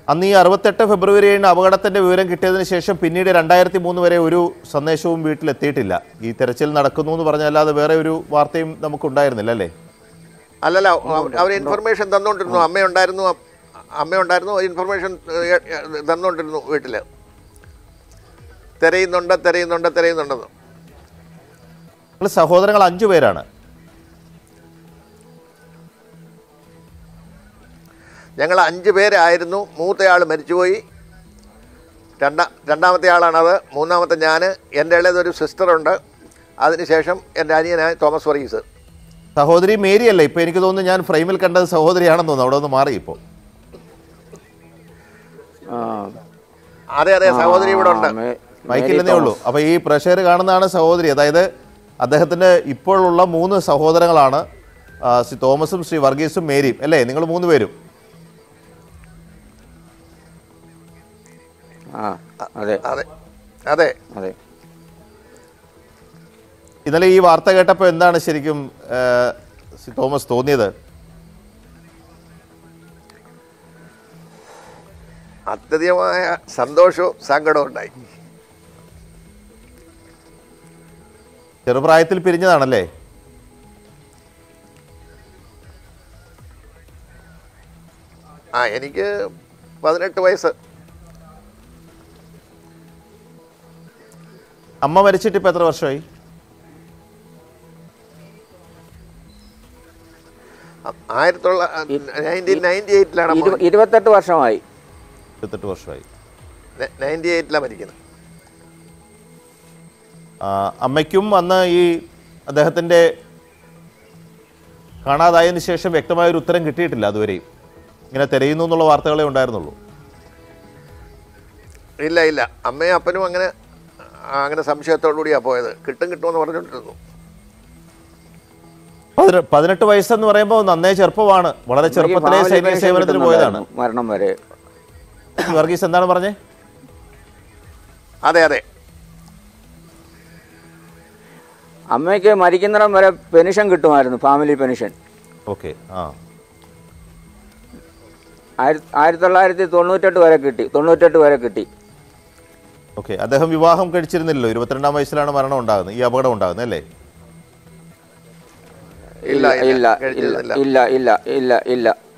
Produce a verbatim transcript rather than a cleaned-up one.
അന്ന് ഈ അറുപത്തെട്ട് ഫെബ്രുവരി ഏഴിന് അപകടത്തിന്റെ വിവരം കിട്ടിയതിന് ശേഷം പിന്നീട് രണ്ടായിരത്തി മൂന്ന് വരെ ഒരു സന്ദേശവും വീട്ടിലെത്തിയിട്ടില്ല. ഈ തെരച്ചിൽ നടക്കുന്നു എന്ന് പറഞ്ഞല്ലാതെ വേറെ ഒരു വാർത്തയും നമുക്കുണ്ടായിരുന്നില്ല അല്ലേ? അല്ലല്ല, അവർ ഇൻഫർമേഷൻ തന്നുകൊണ്ടിരുന്നു. അമ്മയുണ്ടായിരുന്നു അമ്മയുണ്ടായിരുന്നു ഇൻഫർമേഷൻ തന്നുകൊണ്ടിരുന്നു. വീട്ടിൽ തിരയുന്നുണ്ട് തിരയുന്നുണ്ട് തിരയുന്നുണ്ടെന്ന്. സഹോദരങ്ങൾ അഞ്ചു പേരാണ്. ഞങ്ങൾ അഞ്ച് പേരായിരുന്നു. മൂത്തയാൾ മരിച്ചുപോയി. രണ്ടാ രണ്ടാമത്തെ ആളാണത്. മൂന്നാമത്തെ ഞാൻ. എൻ്റെ ഇളയതൊരു സിസ്റ്ററുണ്ട്. അതിനുശേഷം എൻ്റെ അനിയനായ തോമസ് വർഗീസ്. സഹോദരി മേരി അല്ലേ? ഇപ്പൊ എനിക്ക് തോന്നുന്നു ഞാൻ ഫ്രെയിമിൽ കണ്ടത് സഹോദരിയാണെന്ന് തോന്നുന്നു. അവിടെ ഒന്ന് മാറി ഇപ്പോൾ. അതെ അതെ, സഹോദരി ഇവിടെ ഉണ്ട്. മൈക്കില്ലെന്നേ ഉള്ളൂ. അപ്പൊ ഈ പ്രഷർ കാണുന്നതാണ് സഹോദരി. അതായത് അദ്ദേഹത്തിന് ഇപ്പോഴുള്ള മൂന്ന് സഹോദരങ്ങളാണ്, ശ്രീ തോമസും ശ്രീ വർഗീസും മേരിയും അല്ലേ? നിങ്ങൾ മൂന്ന് പേരും. അതെ അതെ അതെ അതെ. ഇന്നലെ ഈ വാർത്ത കേട്ടപ്പോൾ എന്താണ് ശരിക്കും ശ്രീ തോമസ് തോന്നിയത്? അത്യധികമായ സന്തോഷവും സങ്കടവും ഉണ്ടായി. ചെറുപ്രായത്തിൽ പിരിഞ്ഞതാണല്ലേ? ആ, എനിക്ക് പതിനെട്ട് വയസ്സ്. അമ്മ മരിച്ചിട്ട് ഇപ്പൊ എത്ര വർഷമായി? ആയിരത്തി തൊള്ളായിരത്തി ഇരുപത്തെട്ട് വർഷമായി. ഇരുപത്തെട്ട് വർഷമായി. നയൻറ്റി എയ്റ്റിലാണ് മരിക്കുന്നത്. അമ്മയ്ക്കും അന്ന് ഈ അദ്ദേഹത്തിൻ്റെ കാണാതായതിനു ശേഷം വ്യക്തമായൊരു ഉത്തരം കിട്ടിയിട്ടില്ല അതുവരെയും. ഇങ്ങനെ തിരയുന്നു എന്നുള്ള വാർത്തകളെ ഉണ്ടായിരുന്നുള്ളൂ. ഇല്ല ഇല്ല, അമ്മയും അപ്പനും അങ്ങനെ അങ്ങനെ സംശയത്തോടു കൂടിയാണ് പോയത്. കിട്ടും കിട്ടുമെന്ന് പറഞ്ഞുകൊണ്ടിരുന്നു. പതിനെട്ട് വയസ്സെന്ന് പറയുമ്പോൾ നന്നേ ചെറുപ്പമാണ്. വളരെ ചെറുപ്പത്തിലെ സൈനിക സേവനത്തിന് പോയതാണ്. മരണം വരെ. വർഗീസ് എന്താണ് പറഞ്ഞേ? അതെ അതെ, അമ്മയ്ക്ക് മരിക്കുന്നിടം വരെ പെൻഷൻ കിട്ടുമായിരുന്നു, ഫാമിലി പെൻഷൻ. ഓക്കെ. ആ, ആയിരത്തി തൊള്ളായിരത്തി തൊണ്ണൂറ്റെട്ട് വരെ കിട്ടി തൊണ്ണൂറ്റെട്ട് വരെ കിട്ടി ഓക്കെ. അദ്ദേഹം വിവാഹം കഴിച്ചിരുന്നില്ലല്ലോ. ഇരുപത്തിരണ്ടാം വയസ്സിലാണ് മരണം ഉണ്ടാകുന്നത്, ഈ അപകടം ഉണ്ടാകുന്നത് അല്ലേ? ഇല്ല ഇല്ല ഇല്ല ഇല്ല ഇല്ല ഇല്ല ഇല്ല